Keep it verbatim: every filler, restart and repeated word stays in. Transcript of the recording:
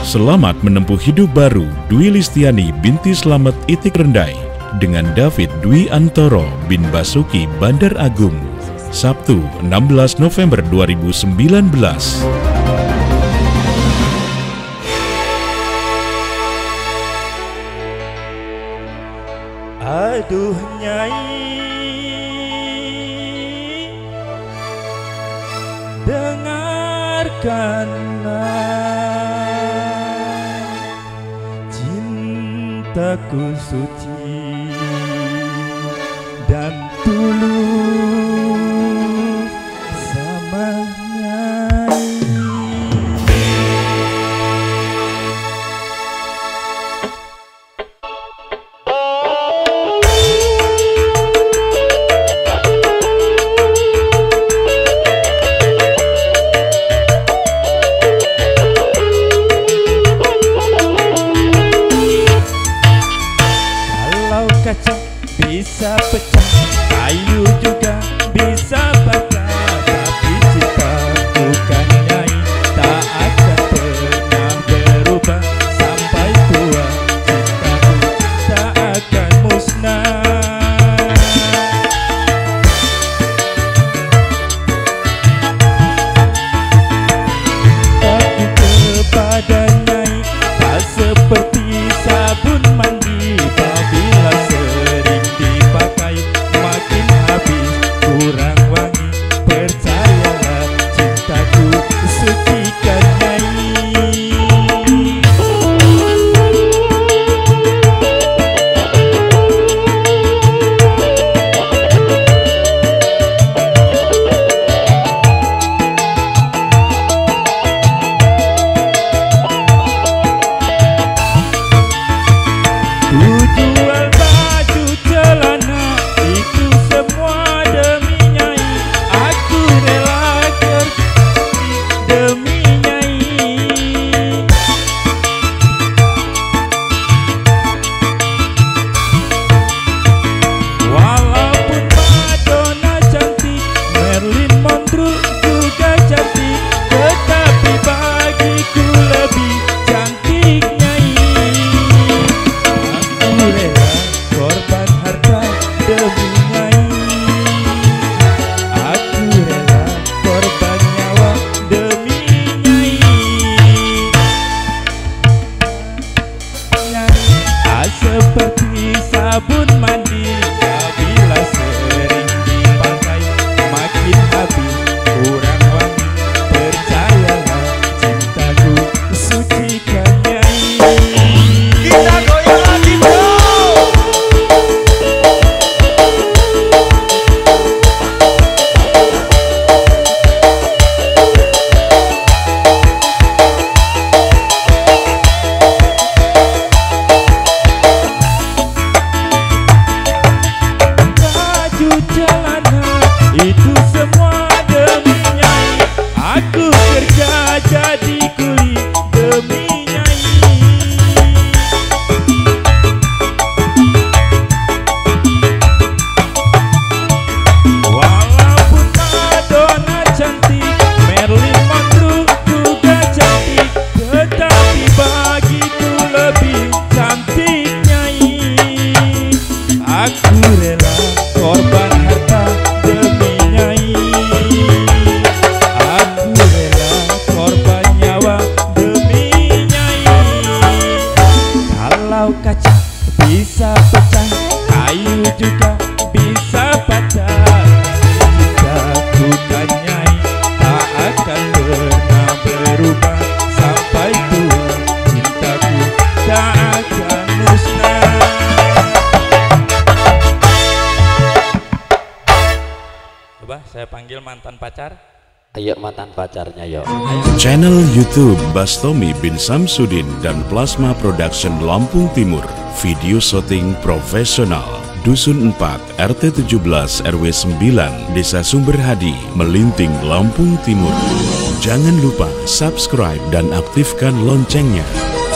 Selamat menempuh hidup baru Dwi Listiani binti Slamet Itik Rendai dengan David Dwi Antoro bin Basuki Bandar Agung, Sabtu enam belas November dua ribu sembilan belas. Aduh Nyai, dengarkanlah cintaku suci dan tulus sama Nyai. Kaca bisa pecah, kayu juga bisa patah, tapi cinta bukan Nyai tak akan pernah berubah sampai tua. Cintaku tak akan musnah. Aku kepada Nyai tak seperti sabun mandi, apabila sering dipakai makin habis kurang wangi. Percayalah cintaku sucikan Nyai. Jual baju celana itu semua demi Nyai. Aku rela kerja demi Nyai. Walaupun Madonna cantik, Marilyn Monroe juga cantik, tetapi bagiku lebih cantik Nyai. Aku rela korban harta demi Nyai. Aku rela korban nyawa demi Nyai. Nyai seperti sabun mandi, apabila sering dipakai makin habis kurang wangi. Percayalah cintaku sucikan Nyai. Kita goyang lagi bro. Baju celana itu semua demi Nyai. Aku kerja jadi kuli demi Nyai. Walaupun Madonna cantik, Marilyn Monroe juga cantik, tetapi bagiku lebih cantik Nyai. Aku rela korban harta demi Nyai. Aku rela korban nyawa demi Nyai. Kalau kaca bisa pecah, kayu juga bisa patah, cintaku kan Nyai tak akan pernah berubah sampai tua. Cintaku tak akan musnah. Coba saya panggil mantan pacar. Ayo mantan pacarnya yuk. Channel YouTube Bastomi bin Samsudin dan Plasma Production Lampung Timur. Video syuting profesional. Dusun empat R T tujuh belas R W sembilan Desa Sumberhadi, Melinting, Lampung Timur. Jangan lupa subscribe dan aktifkan loncengnya.